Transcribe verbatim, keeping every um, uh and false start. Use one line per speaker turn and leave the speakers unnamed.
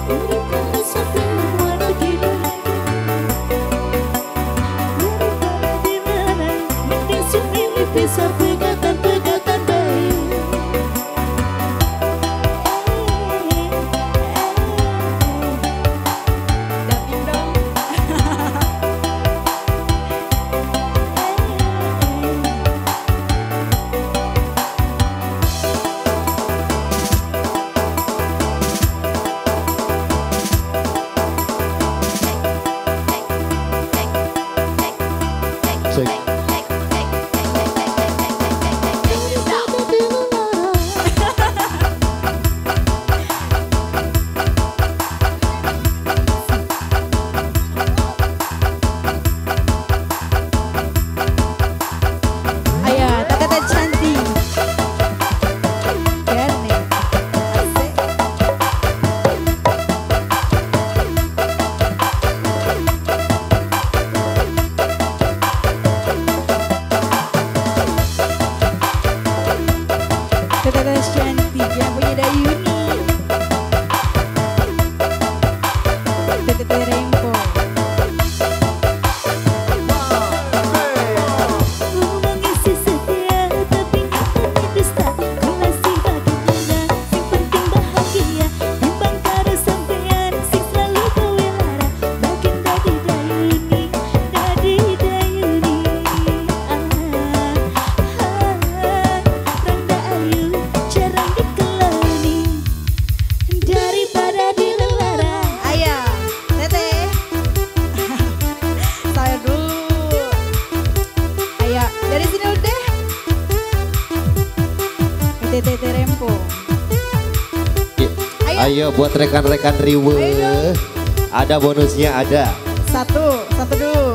Bisa pegatan-pegatan baik. David dong.
Cek.
Tetes cantik yang punya Dayuni. Tete Rempo. Mau mengisi setia tapi nyatanya dusta. Ku masih bagi bunda, sing penting bahagia. Timbang karo sampean sing selalu kowe lara. Makin dadi Dayuni, dadi Dayuni. Ah, ah, randa ayu jarang dikelani daripada dilara. Ayah, Tete. Saya dulu. Ayah, dari sini udah. Tete Tete Rempo. Ayo.
Ayo buat rekan-rekan Riwe. Ada bonusnya ada.
Satu, satu dulu.